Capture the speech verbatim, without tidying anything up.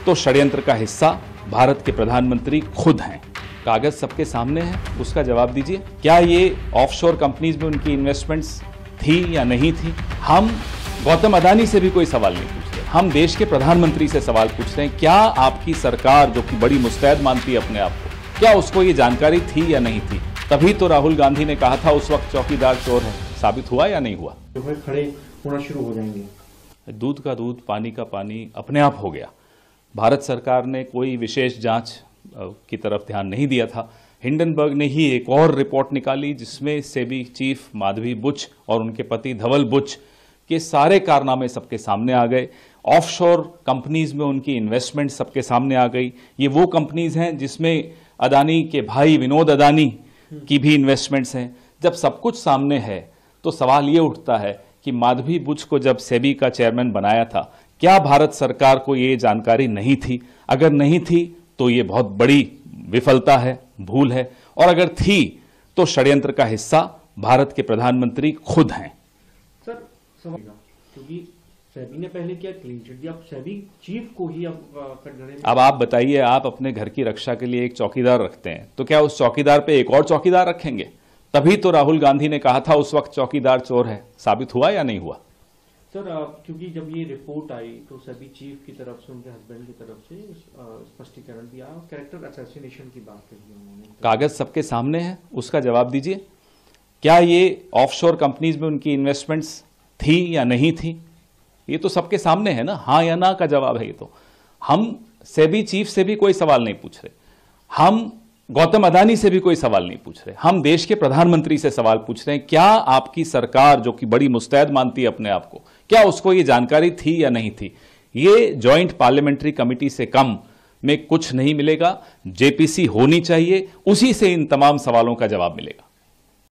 तो षड्यंत्र का हिस्सा भारत के प्रधानमंत्री खुद हैं। कागज सबके सामने है, उसका जवाब दीजिए। क्या ये ऑफशोर कंपनीज में उनकी इन्वेस्टमेंट्स थी या नहीं थी? हम गौतम अदानी से भी कोई सवाल नहीं पूछ रहे, हम देश के प्रधानमंत्री से सवाल पूछ रहे हैं। क्या आपकी सरकार, जो कि बड़ी मुस्तैद मानती है अपने आप को, क्या उसको ये जानकारी थी या नहीं थी? तभी तो राहुल गांधी ने कहा था उस वक्त चौकीदार चोर है। साबित हुआ या नहीं हुआ? जो है खड़े होना शुरू हो जाएंगे। दूध का दूध, पानी का पानी अपने आप हो गया। भारत सरकार ने कोई विशेष जांच की तरफ ध्यान नहीं दिया था। हिंडनबर्ग ने ही एक और रिपोर्ट निकाली जिसमें सेबी चीफ माधवी बुच और उनके पति धवल बुच के सारे कारनामे सबके सामने आ गए। ऑफशोर कंपनीज में उनकी इन्वेस्टमेंट सबके सामने आ गई। ये वो कंपनीज हैं जिसमें अदानी के भाई विनोद अदानी की भी इन्वेस्टमेंट्स हैं। जब सब कुछ सामने है तो सवाल ये उठता है कि माधवी बुच को जब सेबी का चेयरमैन बनाया था, क्या भारत सरकार को ये जानकारी नहीं थी? अगर नहीं थी तो ये बहुत बड़ी विफलता है, भूल है, और अगर थी तो षड्यंत्र का हिस्सा भारत के प्रधानमंत्री खुद हैं। सर समझेगा, क्योंकि सेबी ने पहले क्या क्लीन चिट दिया, अब सेबी चीफ को ही अब कटघरे में। अब आप बताइए, आप अपने घर की रक्षा के लिए एक चौकीदार रखते हैं, तो क्या उस चौकीदार पे एक और चौकीदार रखेंगे? तभी तो राहुल गांधी ने कहा था उस वक्त चौकीदार चोर है। साबित हुआ या नहीं हुआ? सर क्योंकि जब ये रिपोर्ट आई तो सभी चीफ की तरफ से, उनके हस्बैंड की तरफ से स्पष्टीकरण दिया, कैरेक्टर असैसिनेशन की बात कही उन्होंने। कागज सबके सामने है, उसका जवाब दीजिए। क्या ये ऑफशोर कंपनीज में उनकी इन्वेस्टमेंट्स थी या नहीं थी? ये तो सबके सामने है ना, हाँ या ना का जवाब है ये तो। हम सेबी चीफ से भी कोई सवाल नहीं पूछ रहे, हम गौतम अदानी से भी कोई सवाल नहीं पूछ रहे, हम देश के प्रधानमंत्री से सवाल पूछ रहे हैं। क्या आपकी सरकार, जो कि बड़ी मुस्तैद मानती है अपने आप को, क्या उसको ये जानकारी थी या नहीं थी? ये जॉइंट पार्लियामेंट्री कमेटी से कम में कुछ नहीं मिलेगा। जेपीसी होनी चाहिए, उसी से इन तमाम सवालों का जवाब मिलेगा।